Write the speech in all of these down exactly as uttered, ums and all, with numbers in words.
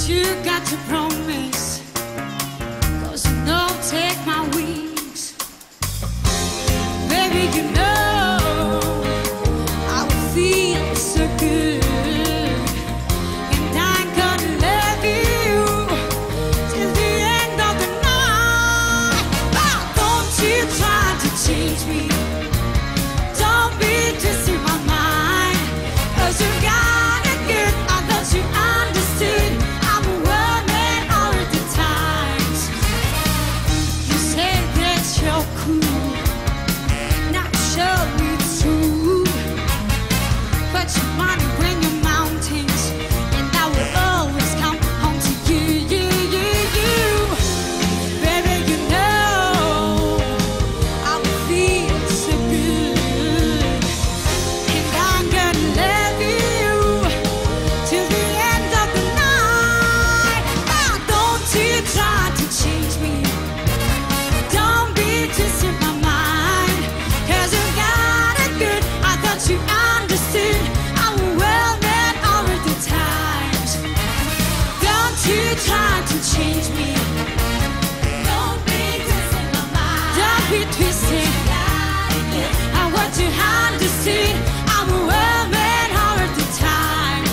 you got to promise, 'cause you know take my wings. Baby, you know I will feel so good, and I'm gonna love you till the end of the night. Oh, don't you try to change me, don't be deceiving my mind, 'cause you got it good, I thought you understood. I'm a woman all the times. You say that you're cool, not sure it's true, but you wanna bring your mountains, and I will always come home to you, you, you, you. Baby, you know I will feel so good, and I'm gonna love you till the end of the night. Oh, don't you try to change me, don't be twisting my mind, 'cause you got it good, I thought you understood. I'm a well man all of the times. Don't you try to change me, don't be twisting my mind, don't be twisting. I want you understood. I'm a well man all of the times.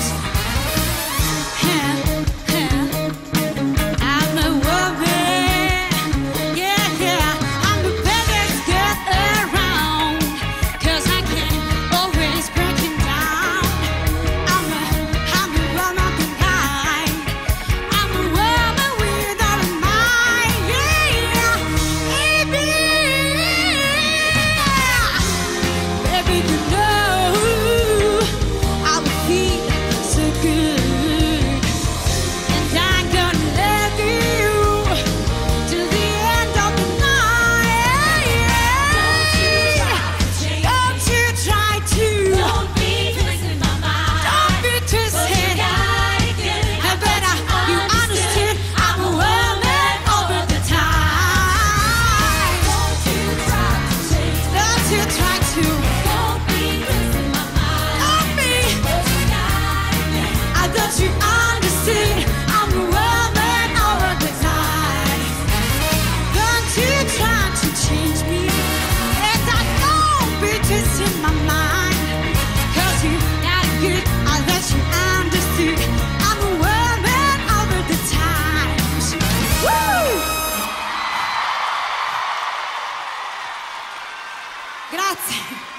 Yeah, yeah. I'm a woman, yeah, yeah. I'm the baddest girl around, 'cause I can always break it down. I'm a, I'm a woman of the night. I'm a woman with all of mine, yeah, baby. Baby, you know I will feel so good, and I'm gonna love you till the end of the night. Don't you try to, Don't be twisting my mind. don't be twisted. I better you understood. I'm a woman over the time. Don't you try to change me. Don't you try to, Don't be twisting my mind. don't be. 'Cause you got it good. I thought you understood. I'm a woman over the time. Don't you try to change me, and I don't be twisting my mind, 'cause you got it good, I thought you understood. I'm a woman over the times. Woo! Grazie.